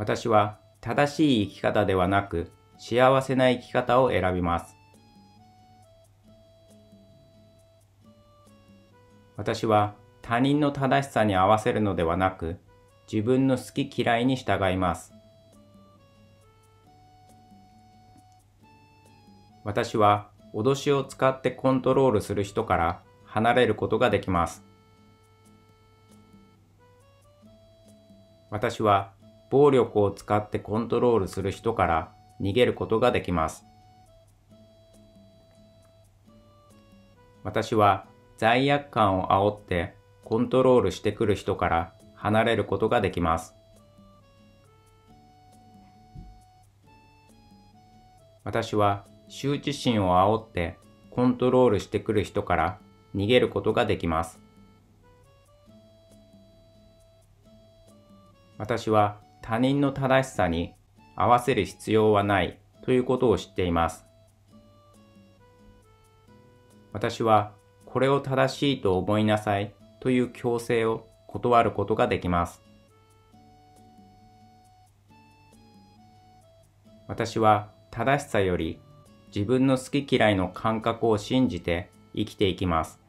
私は正しい生き方ではなく幸せな生き方を選びます。私は他人の正しさに合わせるのではなく自分の好き嫌いに従います。私は脅しを使ってコントロールする人から離れることができます。私は暴力を使ってコントロールする人から逃げることができます。私は罪悪感を煽ってコントロールしてくる人から離れることができます。私は羞恥心を煽ってコントロールしてくる人から逃げることができます。私は他人の正しさに合わせる必要はないということを知っています。私はこれを正しいと思いなさいという強制を断ることができます。私は正しさより自分の好き嫌いの感覚を信じて生きていきます。